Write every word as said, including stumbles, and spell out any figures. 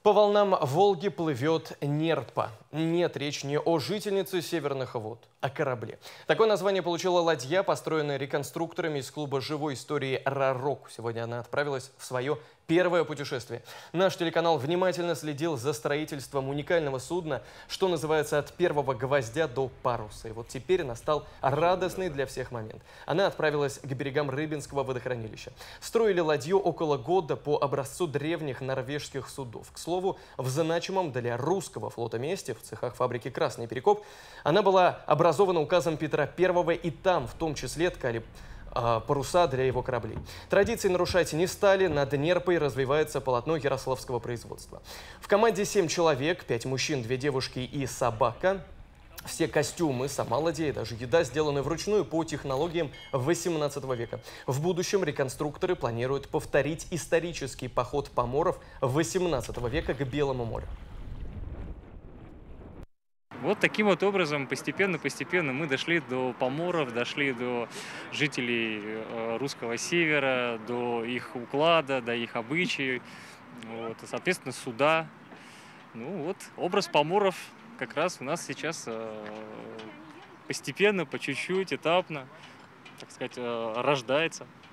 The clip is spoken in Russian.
По волнам Волги плывет Нерпа. Нет, речь не о жительнице северных вод, о корабле. Такое название получила ладья, построенная реконструкторами из клуба живой истории «Рарок». Сегодня она отправилась в свое первое путешествие. Наш телеканал внимательно следил за строительством уникального судна, что называется, от первого гвоздя до паруса. И вот теперь настал радостный для всех момент. Она отправилась к берегам Рыбинского водохранилища. Строили ладью около года по образцу древних норвежских судов. К слову, в значимом для русского флота месте, в цехах фабрики «Красный Перекоп», она была образована указом Петра Первого, и там в том числе ткали паруса для его кораблей. Традиции нарушать не стали, над Нерпой развивается полотно ярославского производства. В команде семь человек, пять мужчин, две девушки и собака. Все костюмы, сама ладья и даже еда сделаны вручную по технологиям восемнадцатого века. В будущем реконструкторы планируют повторить исторический поход поморов восемнадцатого века к Белому морю. Вот таким вот образом постепенно-постепенно мы дошли до поморов, дошли до жителей русского севера, до их уклада, до их обычаев, вот, и, соответственно, суда. Ну вот, образ поморов как раз у нас сейчас постепенно, по чуть-чуть, этапно, так сказать, рождается.